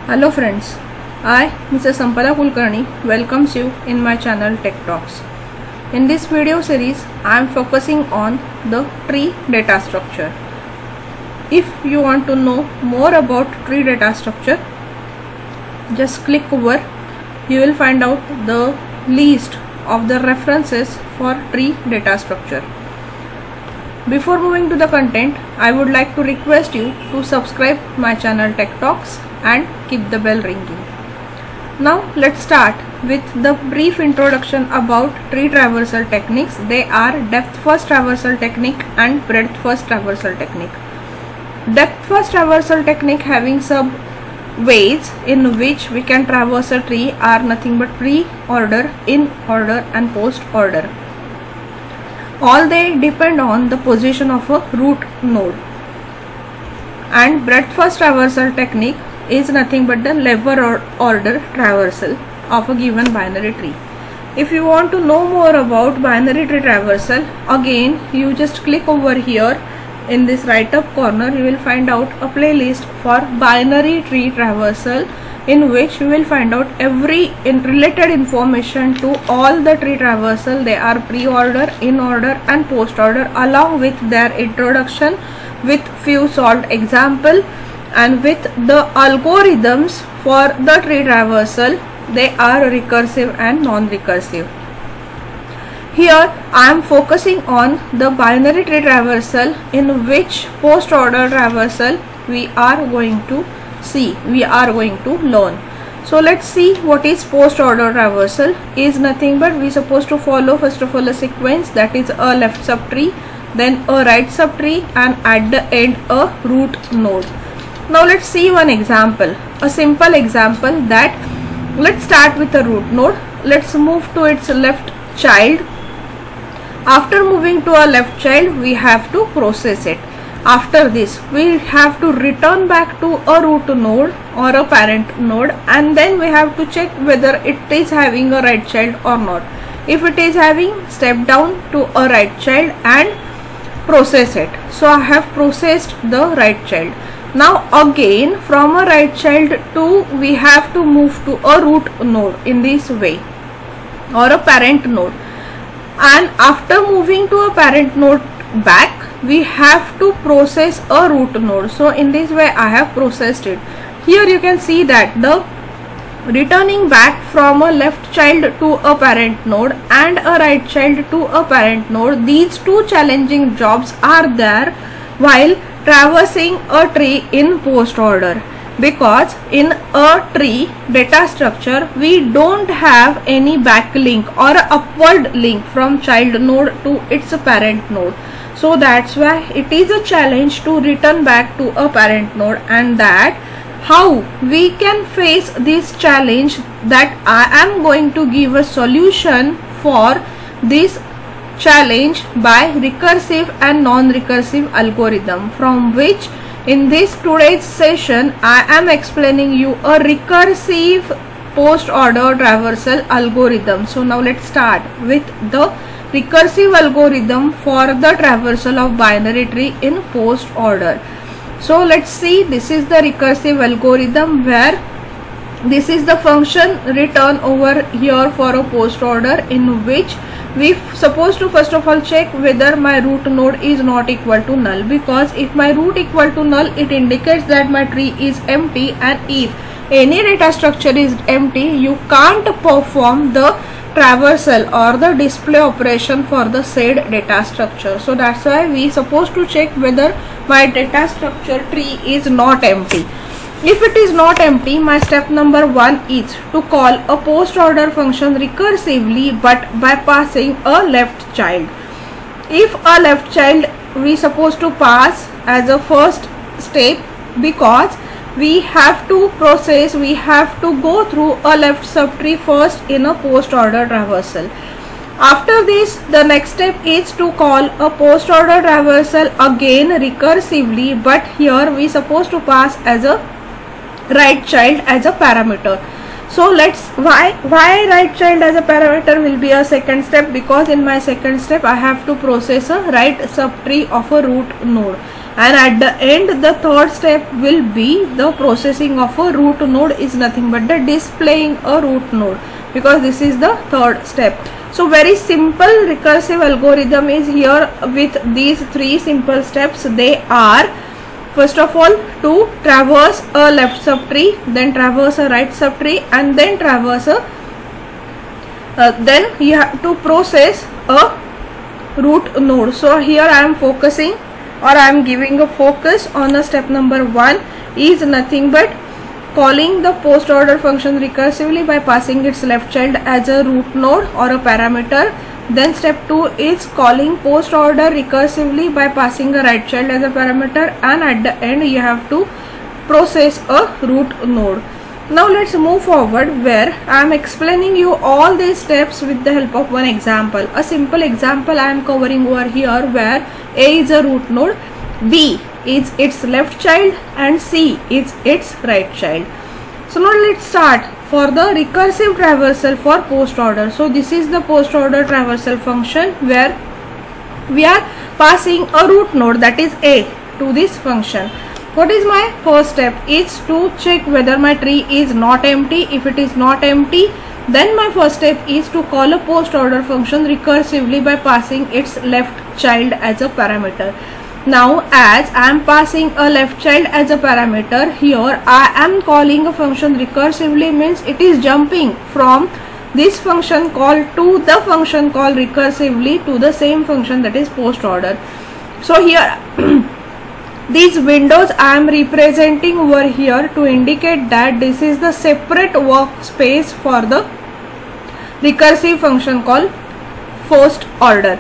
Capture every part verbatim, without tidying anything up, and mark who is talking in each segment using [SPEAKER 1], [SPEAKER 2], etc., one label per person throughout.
[SPEAKER 1] Hello friends, I, Missus Sampala Kulkarni, welcomes you in my channel Tech Talks. In this video series, I am focusing on the tree data structure. If you want to know more about tree data structure, just click over. You will find out the list of the references for tree data structure. Before moving to the content, I would like to request you to subscribe my channel Tech Talks and keep the bell ringing. Now let's start with the brief introduction about tree traversal techniques. They are depth first traversal technique and breadth first traversal technique. Depth first traversal technique having sub ways in which we can traverse a tree are nothing but pre-order, in-order and post-order. All they depend on the position of a root node. And breadth first traversal technique is nothing but the lever or order traversal of a given binary tree. If you want to know more about binary tree traversal, again you just click over here in this right up corner. You will find out a playlist for binary tree traversal, in which you will find out every in related information to all the tree traversal. They are pre-order, in-order and post-order, along with their introduction with few solved example and with the algorithms for the tree traversal. They are recursive and non-recursive. Here I am focusing on the binary tree traversal, in which post-order traversal we are going to see, we are going to learn. So let's see what is post-order traversal. Is nothing but we supposed to follow first of all a sequence, that is a left subtree, then a right subtree and at the end a root node. Now let's see one example, a simple example. That let's start with a root node. Let's move to its left child. After moving to a left child, we have to process it. After this, we have to return back to a root node or a parent node, and then we have to check whether it is having a right child or not. If it is having, step down to a right child and process it. So I have processed the right child. Now again from a right child to, we have to move to a root node in this way, or a parent node. And after moving to a parent node back, we have to process a root node. So in this way I have processed it. Here you can see that the returning back from a left child to a parent node and a right child to a parent node, these two challenging jobs are there while traversing a tree in post order, because in a tree data structure we don't have any backlink or a upward link from child node to its parent node. So that's why it is a challenge to return back to a parent node, and that how we can face this challenge, that I am going to give a solution for this challenge by recursive and non-recursive algorithm, from which in this today's session I am explaining you a recursive post order traversal algorithm. So now let's start with the recursive algorithm for the traversal of binary tree in post order. So let's see, this is the recursive algorithm, where this is the function return over here for a post order, in which we supposed to first of all check whether my root node is not equal to null, because if my root equal to null, it indicates that my tree is empty, and if any data structure is empty, you can't perform the traversal or the display operation for the said data structure. So that's why we supposed to check whether my data structure tree is not empty. If it is not empty, my step number one is to call a post order function recursively, but by passing a left child. If a left child we supposed to pass as a first step, because we have to process, we have to go through a left subtree first in a post order traversal. After this, the next step is to call a post order traversal again recursively, but here we supposed to pass as a right child as a parameter. So let's why why right child as a parameter will be a second step, because in my second step I have to process a right subtree of a root node. and at the end the third step will be the processing of a root node is nothing but the displaying a root node, because this is the third step. So very simple recursive algorithm is here with these three simple steps. They are, first of all, to traverse a left subtree, then traverse a right subtree, and then traverse a uh, then you have to process a root node. So here I am focusing, or I am giving a focus on the step number one is nothing but calling the post order function recursively by passing its left child as a root node or a parameter. Then step two is calling post order recursively by passing a right child as a parameter, and at the end you have to process a root node. Now let's move forward, where I am explaining you all these steps with the help of one example. A simple example I am covering over here, where A is a root node, B is its left child, and C is its right child. So now let's start for the recursive traversal for post order. So this is the post order traversal function, where we are passing a root node, that is A, to this function. What is my first step? Is to check whether my tree is not empty. If it is not empty, then my first step is to call a post order function recursively by passing its left child as a parameter. Now as I am passing a left child as a parameter, here I am calling a function recursively, means it is jumping from this function call to the function call recursively to the same function, that is post order. So here these windows I am representing over here to indicate that this is the separate workspace for the recursive function called first order.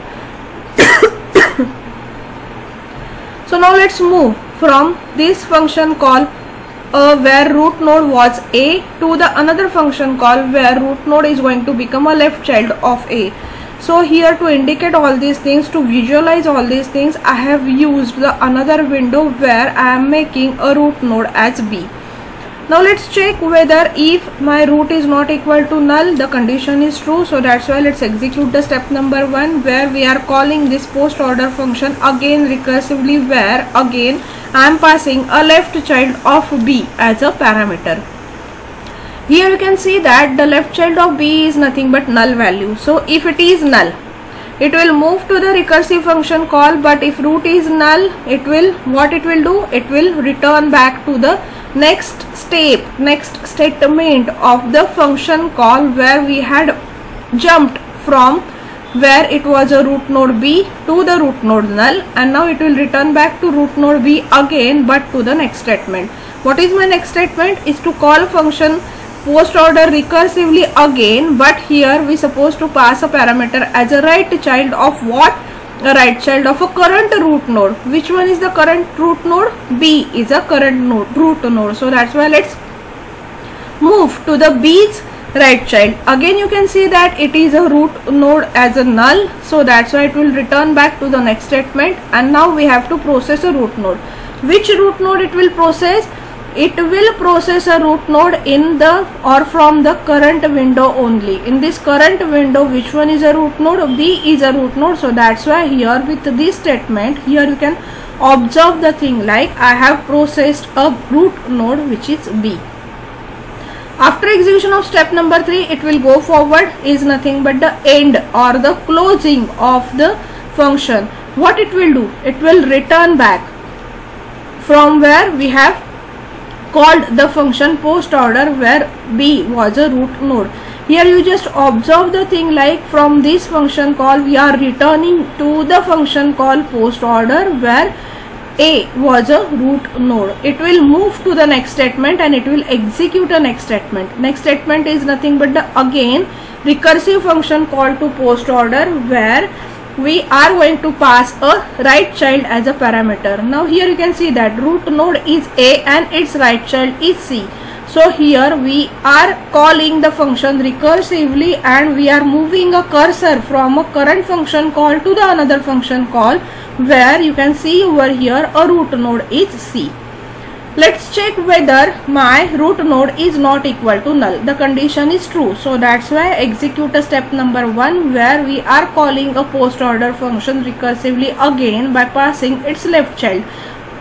[SPEAKER 1] So now let's move from this function call uh, where root node was A to the another function call where root node is going to become a left child of A. So here, to indicate all these things, to visualize all these things, I have used the another window where I am making a root node as B. Now let's check whether if my root is not equal to null, the condition is true. So that's why let's execute the step number one, where we are calling this post order function again recursively, where again I am passing a left child of B as a parameter. Here you can see that the left child of B is nothing but null value. So if it is null, it will move to the recursive function call, but if root is null, it will, what it will do, it will return back to the next step, next statement of the function call where we had jumped from where it was a root node B to the root node null, and now it will return back to root node B again, but to the next statement. What is my next statement? Is to call function post order recursively again, but here we supposed to pass a parameter as a right child of what? A right child of a current root node. Which one is the current root node? B is a current node, root node. So that's why let's move to the B's right child. Again you can see that it is a root node as a null, so that's why it will return back to the next statement, and now we have to process a root node. Which root node it will process? It will process a root node in the or from the current window only. In this current window, which one is a root node? B is a root node. So that's why here with this statement, here you can observe the thing like I have processed a root node which is B. After execution of step number three, it will go forward is nothing but the end or the closing of the function. What it will do? It will return back from where we have called the function post order where B was a root node. Here you just observe the thing like from this function call we are returning to the function call post order where A was a root node. It will move to the next statement and it will execute a next statement. Next statement is nothing but the again recursive function call to post order where we are going to pass a right child as a parameter. Now here you can see that root node is A and its right child is C. So here we are calling the function recursively and we are moving a cursor from a current function call to the another function call where you can see over here a root node is C. Let's check whether my root node is not equal to null. The condition is true. So that's why I execute a step number one where we are calling a post order function recursively again by passing its left child.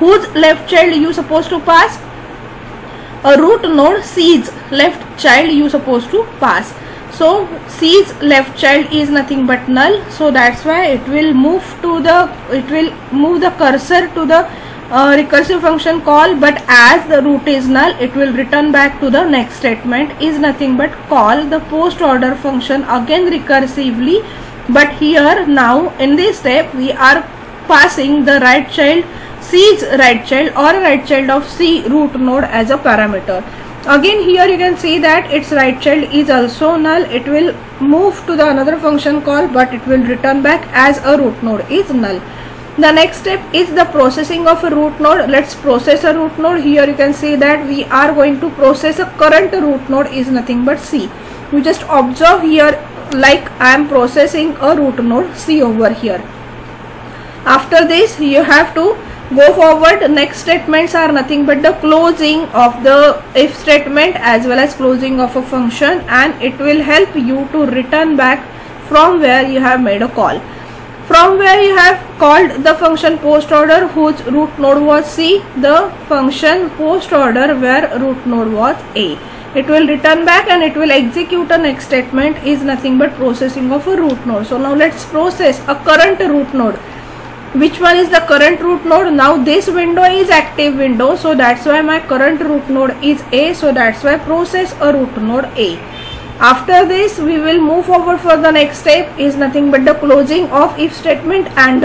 [SPEAKER 1] whose left child you supposed to pass? A root node C's left child you supposed to pass. So C's left child is nothing but null, so that's why it will move to the it will move the cursor to the uh, recursive function call, but as the root is null, it will return back to the next statement is nothing but call the post order function again recursively. But here now in this step we are passing the right child, C's right child or right child of C root node as a parameter. Again here you can see that its right child is also null. It will move to the another function call, but it will return back as a root node is null. The next step is the processing of a root node. Let's process a root node. Here you can see that we are going to process a current root node is nothing but C. We just observe here like I am processing a root node C over here. After this you have to go forward. Next statements are nothing but the closing of the if statement as well as closing of a function, and it will help you to return back from where you have made a call. From where you have called the function post order whose root node was C, the function post order where root node was A. It will return back and it will execute a next statement is nothing but processing of a root node. So now let's process a current root node. Which one is the current root node? Now this window is active window, so that's why my current root node is A, so that's why process a root node A. After this we will move forward for the next step is nothing but the closing of if statement and the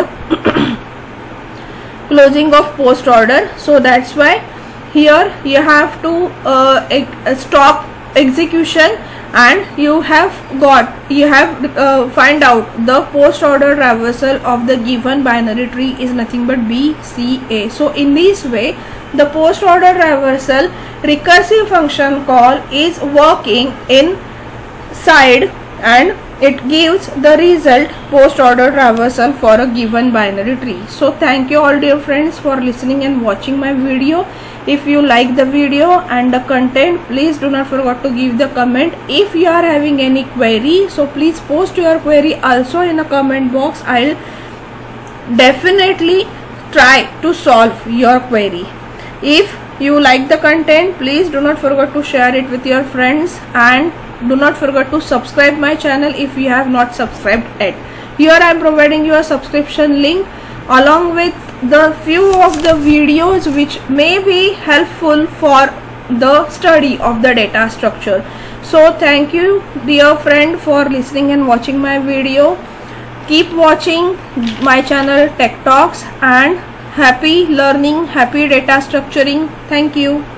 [SPEAKER 1] closing of post order. So that's why here you have to uh, stop execution and you have got you have uh, find out the post order traversal of the given binary tree is nothing but B C A. So in this way the post order traversal recursive function call is working inside and it gives the result post order traversal for a given binary tree. So thank you all dear friends for listening and watching my video. If you like the video and the content, please do not forget to give the comment. If you are having any query, so please post your query also in the comment box. I'll definitely try to solve your query. If you like the content, please do not forget to share it with your friends and do not forget to subscribe my channel if you have not subscribed yet. Here I am providing you a subscription link along with the few of the videos which may be helpful for the study of the data structure. So thank you dear friend for listening and watching my video. Keep watching my channel Tech Talks and happy learning, happy data structuring. Thank you.